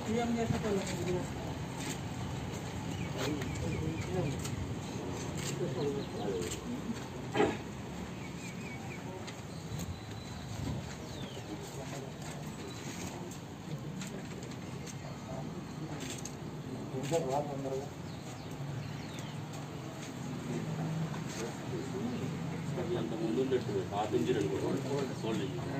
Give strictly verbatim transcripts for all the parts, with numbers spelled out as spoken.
అంత ముందు ఉన్నట్టు పాత ఇంజిన్ అనుకోండి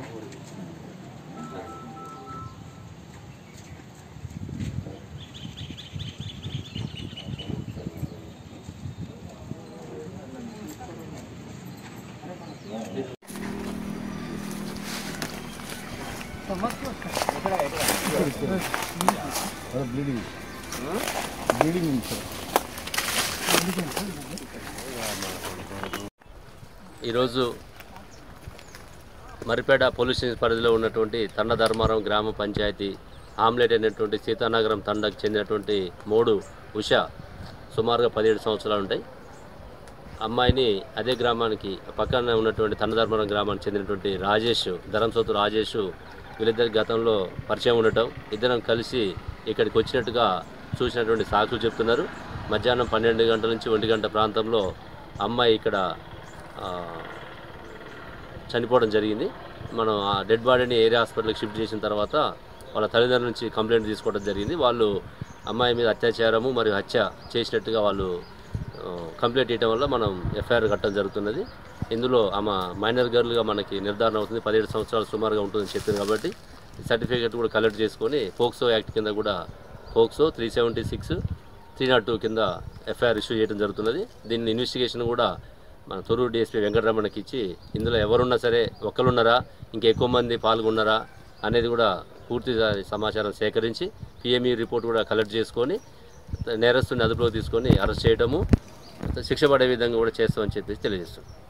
బ్లీడింగ్ బ్లీడింగ్ ఈరోజు మరిపేట పోలీస్ స్టేషన్ పరిధిలో ఉన్నటువంటి తండ ధర్మారం గ్రామ పంచాయతీ ఆమ్లెట్ అయినటువంటి సీతానగరం తండకు చెందినటువంటి మూడు ఉష సుమారుగా పదిహేడు సంవత్సరాలు ఉంటాయి. అమ్మాయిని అదే గ్రామానికి పక్కన ఉన్నటువంటి తండ ధర్మారం గ్రామానికి చెందినటువంటి రాజేష్ ధరంసోతు రాజేష్ వీళ్ళిద్దరి గతంలో పరిచయం ఉండటం, ఇద్దరం కలిసి ఇక్కడికి వచ్చినట్టుగా చూసినటువంటి సాక్షులు చెప్తున్నారు. మధ్యాహ్నం పన్నెండు గంటల నుంచి ఒంటి గంట ప్రాంతంలో అమ్మాయి ఇక్కడ చనిపోవడం జరిగింది. మనం ఆ డెడ్ బాడీని ఏరియా హాస్పిటల్కి షిఫ్ట్ చేసిన తర్వాత వాళ్ళ తల్లిదండ్రుల నుంచి కంప్లైంట్ తీసుకోవడం జరిగింది. వాళ్ళు అమ్మాయి మీద అత్యాచారము మరియు హత్య చేసినట్టుగా వాళ్ళు కంప్లైంట్ ఇవ్వడం వల్ల మనం ఎఫ్ఐఆర్ కట్టడం జరుగుతున్నది. ఇందులో ఆమె మైనర్ గర్ల్గా మనకి నిర్ధారణ అవుతుంది. పదిహేడు సంవత్సరాలు సుమారుగా ఉంటుందని చెప్పింది కాబట్టి సర్టిఫికేట్ కూడా కలెక్ట్ చేసుకొని పోక్సో యాక్ట్ కింద కూడా POCSO three seventy six three not two కింద ఎఫ్ఐఆర్ ఇష్యూ చేయడం జరుగుతున్నది. దీన్ని ఇన్వెస్టిగేషన్ కూడా మన తొర్రూరు డిఎస్పీ వెంకటరమణకి ఇచ్చి ఇందులో ఎవరున్నా సరే ఒక్కరున్నారా ఇంకా ఎక్కువ మంది పాల్గొన్నారా అనేది కూడా పూర్తి సమాచారం సేకరించి పిఎంఈ రిపోర్ట్ కూడా కలెక్ట్ చేసుకొని నేరస్తుని అదుపులోకి తీసుకొని అరెస్ట్ చేయడము, శిక్ష పడే విధంగా కూడా చేస్తామని చెప్పేసి తెలియజేస్తున్నాం.